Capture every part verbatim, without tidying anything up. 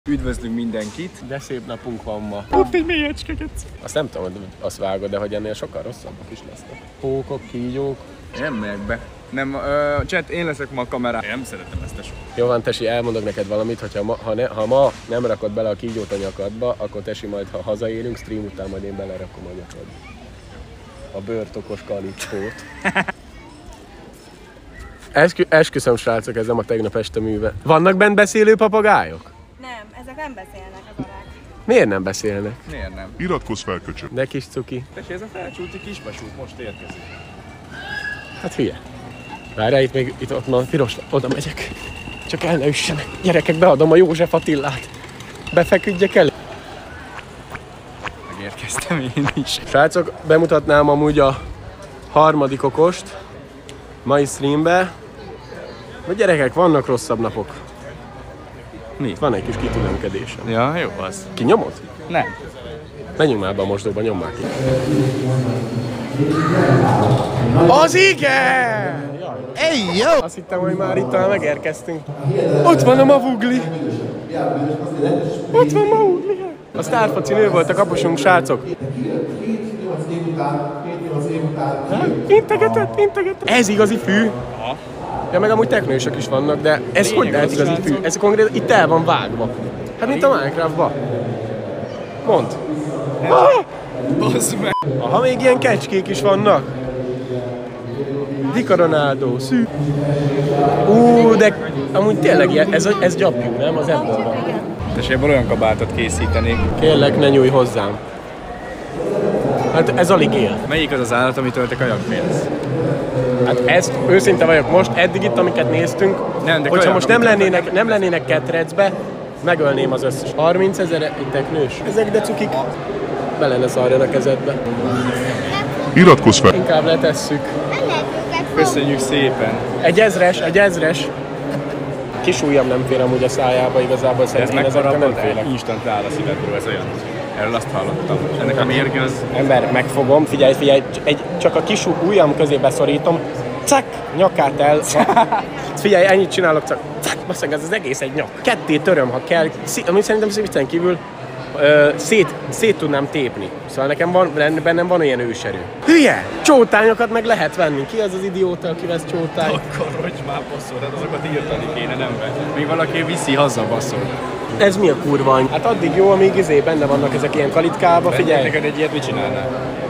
Üdvözlünk mindenkit! De szép napunk van ma. Ott egy mélyecskeket! Azt nem tudom, hogy azt vágod, de hogy ennél sokkal rosszabbak is lesznek. Pókok, kígyók. Nem megyek be. Nem, uh, chat, én leszek ma a kamerán. Én nem szeretem ezt a sót. Jó van, Tesi, elmondok neked valamit, hogyha ma, ha, ne, ha ma nem rakod bele a kígyót a nyakadba, akkor Tesi, majd ha hazaérünk, stream után majd én belerakom a nyakadba. A bőrtokos kalicsót. Eskü, esküszöm, srácok, ez nem a tegnap este műve. Vannak bent beszélő papagájok? Nem, ezek nem beszélnek az alák. Miért nem beszélnek? Miért nem? Iratkozz fel, köcsög! De kis cuki. Tesi, ez a felcsúti kisbasút most érkezik. Hát hülye. Várjál, itt még itt ott van a piros, oda megyek. Csak el ne üssenek. Gyerekek, beadom a József Attillát. Befeküdjek el. Megérkeztem én is. Srácok, bemutatnám amúgy a harmadik okost mai streambe. De gyerekek, vannak rosszabb napok. Mi? Van egy kis kitülemkedésem. Ja, jó az. Ki nyomod? Nem. Menjünk már be a mosdóba, nyom már ki. Az igen! Ej, jó! Azt hittem, hogy már itt talán megérkeztünk. Ott van a Mavugli! Ott van Mavugli! A sztárfoci nő volt a kapusunk, srácok. Integetett, integetett. Ez igazi fű. Ja, meg amúgy teknősök is vannak, de ez hogy lehet igazi fű? Ez konkrétan itt el van vágva. Hát mint a Minecraftban. Mondd. Bassz meg! Aha, még ilyen kecskék is vannak. Dika Ronaldo, szű. Ú, de amúgy tényleg ilyen, ez, ez gyapjú, nem? Az ebből van. Tesi, ebből olyan kabátot készítenék. Kérlek, ne nyújj hozzám. Hát ez alig él. Melyik az az állat, amitől te kajak félsz? Hát ezt őszinte vagyok most, eddig itt, amiket néztünk, Nem, de hogyha kajak, most nem amitől lennének, kajak. nem lennének ketrecbe, megölném az összes. harmincezer ittek nős. Ezek de cukik. Bele ne szarjon a kezedbe. Iratkozz fel! Inkább letesszük. Köszönjük szépen! Egy ezres, egy ezres. Kis ujjam nem fér amúgy a szájába, igazából Ez szerintem ezekkel nem megfaragod, félek. instant leáll a szívedről, ez olyan. Erről azt hallottam. Ennek a mérge az... Ember, megfogom, figyelj, figyelj, egy, csak a kis ujjam közé beszorítom, cak, nyakát el. Figyelj, ennyit csinálok, csak cak, basszeg, ez az egész egy nyak. Ketté töröm, ha kell, Szí, amit szerintem viccen kívül ö, szét, szét tudnám tépni. Szóval nekem van, bennem van olyan őserő. Hülye! Csótányokat meg lehet venni. Ki az az idióta, aki vesz csótány? Akkor hogy már baszol, hát azokat írtani kéne, nem be. Még valaki viszi haza baszol. Ez mi a kurva any? Hát addig jó, amíg izé benne vannak ezek ilyen kalitkába, figyelj. Neked egy ilyet mit csinálnál?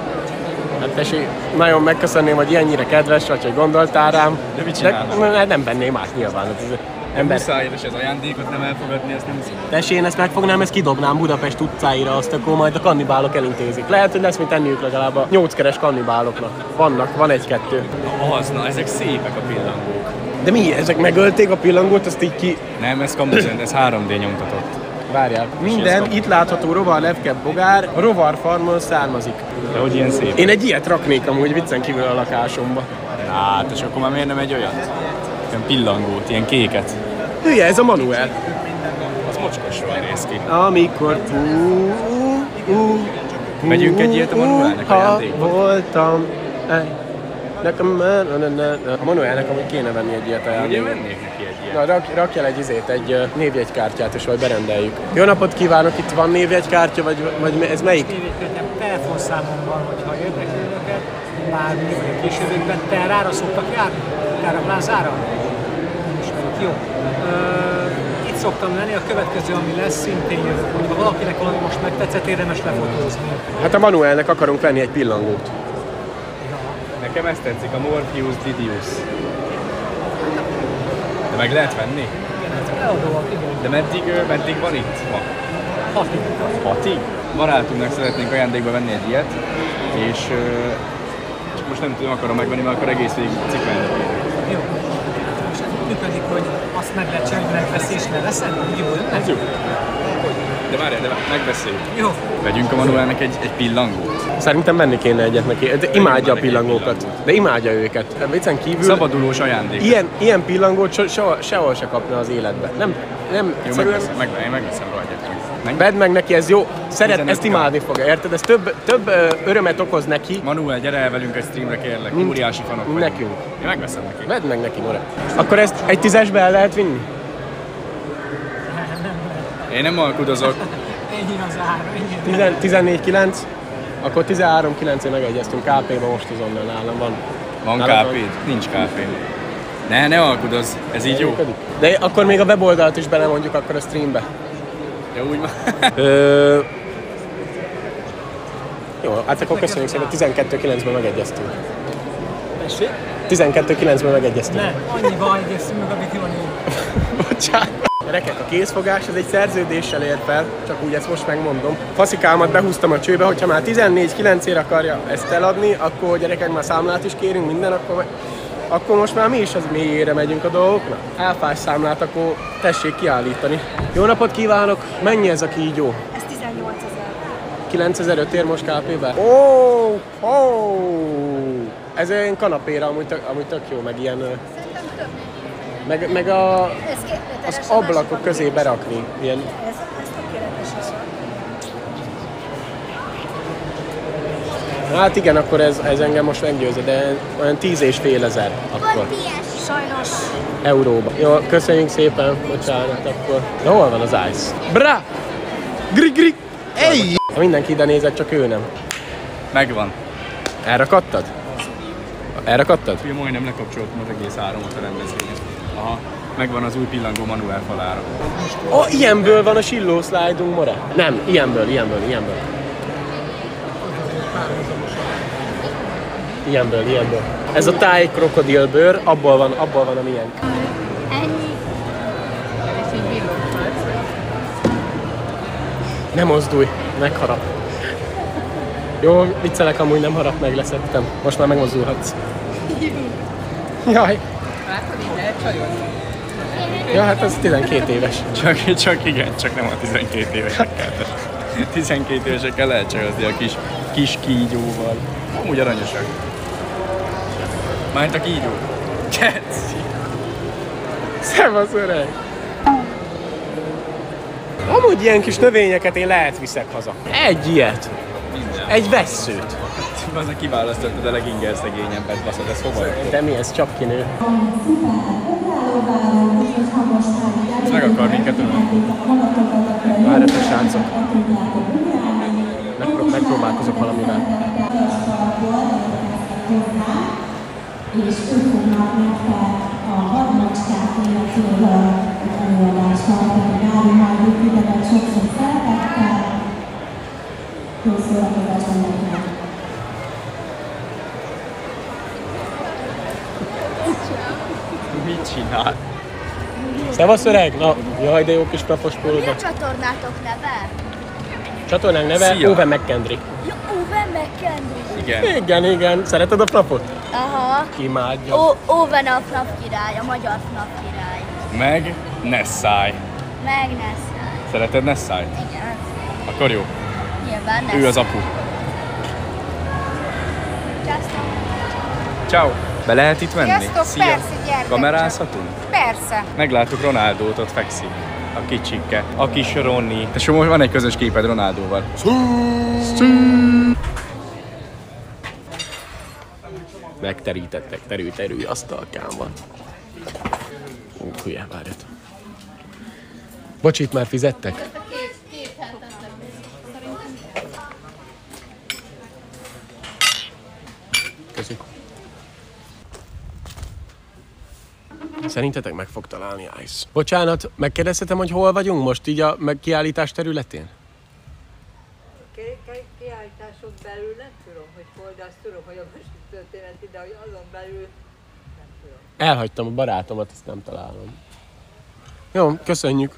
Hát tesi, nagyon megköszönném, hogy ilyennyire kedves vagy, hogy gondoltál rám. De mit csinálnál? De nem venném át nyilván. Ez ember. Muszáj, és ez ajándékot nem elfogadni, ezt nem hiszem. Tesi, én ezt megfognám, ezt kidobnám Budapest utcáira, azt akkor majd a kannibálok elintézik. Lehet, hogy lesz mit enniük legalább a nyolckeres kannibáloknak. Vannak, van egy-kettő. Az, na, ezek szépek a pillangók. De mi, ezek megölték a pillangót, azt így ki... Nem, ez kamuszent, ez három dé nyomtatott. Várjál. Minden itt látható rovar, lepke, bogár a rovarfarmon származik. De hogy ilyen szép? Én egy ilyet raknék amúgy viccen kívül a lakásomba. Hát, és akkor már miért nem egy olyat? Ilyen pillangót, ilyen kéket. Hülye, ez a Manuel. Az mocskosról néz ki. Amikor ú, ú, Megyünk egy ilyet a Manuelnek ha ajándékba? voltam. Ej, nekem, a Manuelnek amúgy kéne venni egy ilyet Ugye ajándékba. vennék neki egy ilyet? Na, rak, rakj el egy izét, egy uh, névjegykártyát, és majd berendeljük. Jó napot kívánok, itt van névjegykártya, vagy, vagy ez melyik? Nekem telefonszámom van, hogyha érdekli önöket, bármi vagy a későbbiekben, te rára szoktak járni? Erre a plázára? Nem ismerjük, jó. Ö, itt szoktam lenni, a következő, ami lesz, szintén jövök. Mondjuk, ha valakinek valami most megtetszett, érdemes lefotózni. Hát a Manuelnek akarunk venni egy pillangót. Nekem ezt tetszik, a Morpheus Didius. De meg lehet venni? Igen, ez eladóak, igen. De meddig, ö, meddig van itt ma? Hatig. Hatig? Barátunknak szeretnénk ajándékba venni egy ilyet, és ö, csak most nem tudom, akarom megvenni, mert akkor egész végig ciklálni kéne. Jó. Most ez működik, hogy azt meg lehet csinálni, hogy megveszi és leveszed? Jó, Ez jó. De várjál, de megbeszéljük. Jó. Vegyünk a Manuelnek egy, egy pillangót. Szerintem venni kéne egyet neki, de imádja a pillangókat. De imádja őket. De viccen kívül Szabadulós ajándék. ilyen, ilyen pillangót so, sehol, sehol se kapna az életbe. Nem, nem, Jó, egyszerűen... megveszem, meg, én megveszem rajta. Meg. Vedd meg neki, ez jó. Szeret, tizenöt ezt imádni fogja, érted? Ez több, több ö, örömet okoz neki, Manuel, gyere el velünk egy streamre, kérlek. Mint Óriási fanok vagyunk. nekünk. Én megveszem neki. Vedd meg neki, more. Akkor ezt egy tízesbe el lehet vinni? Én nem alkudozok. Ennyi az ár, ennyi. tizennégy kilenc, akkor tizenhárom kilencén megegyeztünk. ká pé-ben most azonnal nálam van. Van Nálad ká pé? Nincs ká pé. Ne, ne alkudoz. Ez így jó. Működik? De akkor még a weboldalt is belemondjuk akkor a streambe. Jó, úgy van. Ö... Jó, hát akkor köszönjük szépen, tizenkettő kilencben megegyeztünk. Tessék? tizenkettő kilencben megegyeztünk. Nem, annyiban egyeztünk meg, amit jól nél. Bocsánat. Rekek, a készfogás, ez egy szerződéssel ér fel, csak úgy ezt most megmondom. Faszikámat behúztam a csőbe, hogyha már tizennégy kilencért akarja ezt eladni, akkor gyerekek már számlát is kérünk, minden, akkor, akkor most már mi is az mélyére megyünk a dolgoknak. Elfás számlát, akkor tessék kiállítani. Jó napot kívánok! Mennyi ez a kígyó? Ez tizennyolcezer. kilencezer-öt ér most ká pé-ben? Ó, oh, oh. Ez olyan kanapéra amúgy tök, amúgy tök jó, meg ilyen... Meg, meg a, az ablakok közé berakni. Ilyen. Ez, ez tökéletes is. Hát igen, akkor ez, ez engem most meggyőző, de olyan tíz és fél ezer akkor. Sajnos. Euróba. Jó, köszönjük szépen, bocsánat, akkor. De hol van az ice? Bra! Grig, grig! Ej! Ha mindenki ide nézett, csak ő nem. Megvan. Elrakattad? Elrakattad? Ugye majdnem lekapcsoltam az egész áramot a rendezvényen. Aha, megvan az új pillangó manuál falára. Ó, oh, ilyenből van a silló slide-unk, more? Nem, ilyenből, ilyenből, ilyenből. Ilyenből, ilyenből. Ez a táj krokodilbőr, abból van, abból van a miénk. Ennyi. Ne mozdulj, megharap. Jó, viccelek, amúgy nem harap meg, leszettem. Most már megmozdulhatsz. Jaj. Látod, így lehet csajozni. Ja, hát ez tizenkét éves. Csak, csak igen, csak nem a tizenkét évesekkel. tizenkét évesekkel lehet csajozni a kis, kis kígyóval. Amúgy aranyosak. Mármint a kígyó. Keci. Szevasz, öreg! Amúgy ilyen kis növényeket én lehet viszek haza. Egy ilyet. Minden. Egy vesszőt. Az a kiválasztottad a legingerszegényebbet, baszod, ez hova rakod? De mi, ez csak kinő. Ez meg akar minket ölni. Várjatok, srácok. Megpró- megpróbálkozok valamivel. És ők fognak nektek a vadmacskák életéről előadást tartani. Gári halljuk titeket sokszor szeretettel. Jó szórakozást mindenkinek! Mit csinál? Szevasz, öreg! Na, jaj, de jó kis napos Mi pólóba. a csatornátok neve? Csatornánk neve Szia! Owen McKendry. Ja, Owen McKendry. Igen. Igen, igen. Szereted a flapot? Aha. Imádja. O- Owen a FNAF király, a magyar FNAF király. Meg Nessai. Meg Nessai. Szereted Nessai? Igen. Akkor jó. Nyilván Nessai. Ő az apu. Sziasztok. Ciao. Be lehet itt venni? Sziasztok, Szia. persze, gyertek Kamerázhatunk? Persze. Megláttuk Ronaldót, ott fekszik. A kicsike. A kis Ronni. És most van egy közös képed Ronaldóval. Megterítettek terű-terű asztalkán van. Ú, hülye, várjad. Bocsit, már fizettek? Köszönjük. Szerintetek meg fog találni Ice? Bocsánat, megkérdezhetem, hogy hol vagyunk most így a megkiállítás területén? Kiállítások belül nem tudom, hogy hol, de azt tudom, hogy a másik történeti, de hogy azon belül nem tudom. Elhagytam a barátomat, ezt nem találom. Jó, köszönjük.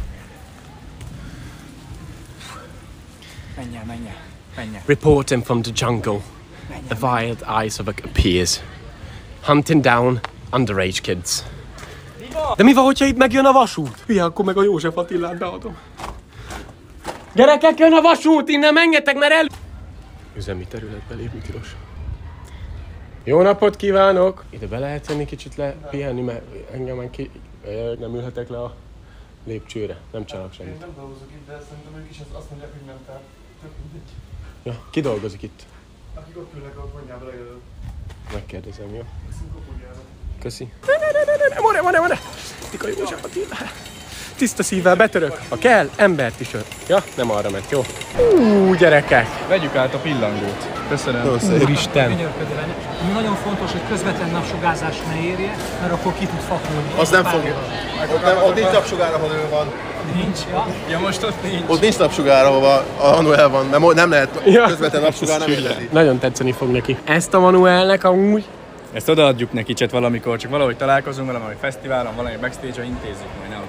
Menj el, menj el, menj el. Reporting from the jungle. The wild eyes of a appears. Hunting down underage kids. De mi van, hogyha itt megjön a vasút? Hülye, akkor meg a József Attilát beadom. Gyerekek, jön a vasút, innen menjetek, mert el... Üzemi területbe lépni tilos. Jó napot kívánok! Ide be lehet jönni kicsit lepihenni, mert engem már ki... nem ülhetek le a lépcsőre. Nem csinálok semmit. Én nem dolgozok itt, de szerintem ők is azt mondják, hogy nem, tehát tök mindegy. Ja, ki dolgozik itt? Akik ott ülnek a konyhába legelőtt. Megkérdezem, jó? Köszönjük a konyhába. Köszi. Ne, ne, ne, ne, ne, more, more, more! Tika József Attila. tiszta szívvel betörök. Ha kell, embert is ölt. Ja, nem arra ment, jó? Ú, gyerekek. Vegyük át a pillangót. Köszönöm. Úristen. Gyönyörködve lenne. Ami nagyon fontos, hogy közvetlen napsugárzás ne érje, mert akkor ki tud fakulni. Az nem fogja. Ott, nem, ott nincs napsugár, ahol ő van. Nincs, ja. Ja, most ott nincs. Ott nincs napsugár, ahova a Manuel van, mert nem lehet Ja. közvetlen napsugár, nem értedi. Nagyon tetszeni fog neki. Ezt a Manuelnek amúgy. Ezt odaadjuk neki cset valamikor, csak valahogy találkozunk, valami fesztiválon, valami backstage-on intézzük majd, nehogy